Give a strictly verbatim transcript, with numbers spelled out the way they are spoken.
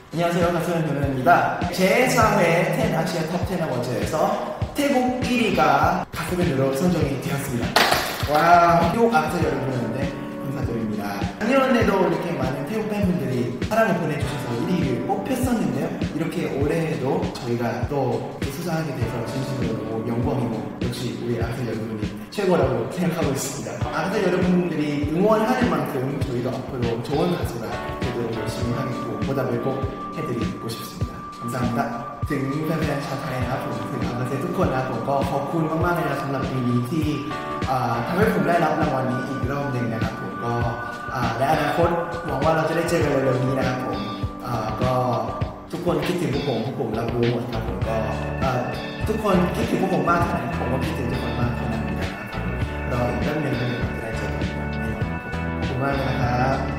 안녕하세요, 가수는 변현입니다. 제사 회 텐 아시아 톱 텐 어워즈에서 태국 일 위가 가수밴드로 선정이 되었습니다. 와, 태국 아가씨 여러분한테 감사드립니다. 작년에도 이렇게 많은 태국 팬분들이 사랑을 보내주셔서 일 위를 뽑혔었는데요. 이렇게 올해에도 저희가 또 수상하게 돼서 진심으로 영광이고 역시 우리 아가씨 여러분이 최고라고 생각하고 있습니다. 아가씨 여러분들이 응원하는 만큼 저희도 앞으로 좋은 가수가 되도록 열심히 하겠고 보답을 꼭 해드리고 싶습니다. 감사합니다. ถึงแฟนๆชาวไทยนะครับผมถึงอาเซียทุกคนนะครับผมก็ขอบคุณมากๆเลยนะสำหรับปีนี้ที่ทำให้ผมได้รับรางวัลนี้อีกรอบหนึ่งนะครับผมก็ในอนาคตหวังว่าเราจะได้เจอกันเร็วๆนี้นะครับผมก็ทุกคนคิดถึงพวกผมพวกผมรับรู้หมดครับผมก็ทุกคนคิดถึงพวกผมมากเท่าไหร่ผมก็คิดถึงทุกคนมากเท่านั้นเหมือนกันครับรออีกแป๊บนึงเราจะได้เจอกันแน่นอนครับผมขอบคุณมากเลยนะครับ